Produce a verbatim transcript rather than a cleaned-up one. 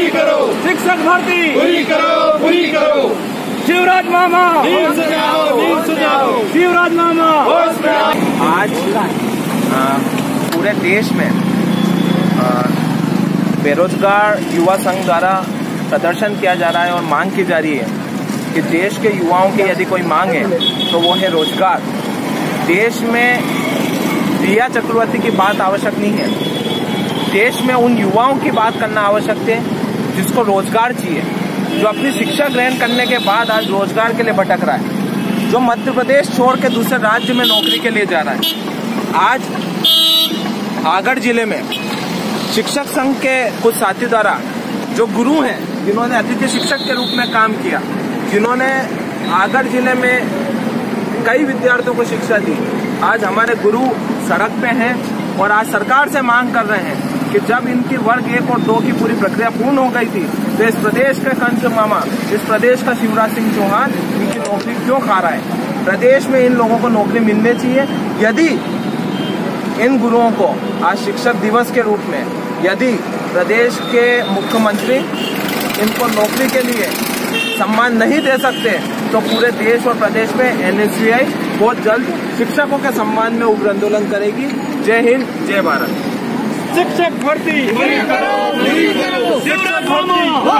पूरी करो, शिक्षक भर्ती पूरी करो, पूरी करो, शिवराज मामा नींद से जाओ, नींद से जाओ, शिवराज मामा। आज आ, पूरे देश में आ, बेरोजगार युवा संघ द्वारा प्रदर्शन किया जा रहा है और मांग की जा रही है कि देश के युवाओं की यदि कोई मांग है तो वो है रोजगार। देश में रिया चक्रवर्ती की बात आवश्यक नहीं है, देश में उन युवाओं की बात करना आवश्यक है जिसको रोजगार चाहिए, जो अपनी शिक्षा ग्रहण करने के बाद आज रोजगार के लिए भटक रहा है, जो मध्य प्रदेश छोड़ के दूसरे राज्य में नौकरी के लिए जा रहा है। आज आगरा जिले में शिक्षक संघ के कुछ साथी द्वारा जो गुरु हैं, जिन्होंने अतिथि शिक्षक के रूप में काम किया, जिन्होंने आगरा जिले में कई विद्यार्थियों को शिक्षा दी, आज हमारे गुरु सड़क पे हैं और आज सरकार से मांग कर रहे हैं कि जब इनकी वर्ग एक और दो की पूरी प्रक्रिया पूर्ण हो गई थी तो इस प्रदेश का कंच मामा, इस प्रदेश का शिवराज सिंह चौहान इनकी नौकरी क्यों खा रहा है। प्रदेश में इन लोगों को नौकरी मिलनी चाहिए। यदि इन गुरुओं को आज शिक्षक दिवस के रूप में यदि प्रदेश के मुख्यमंत्री इनको नौकरी के लिए सम्मान नहीं दे सकते तो पूरे देश और प्रदेश में एन एस यू आई बहुत जल्द शिक्षकों के सम्मान में उग्र आंदोलन करेगी। जय हिंद, जय भारत। शिक्षक भर्ती पूरी करो, पूरी करो, शिवराज मामा।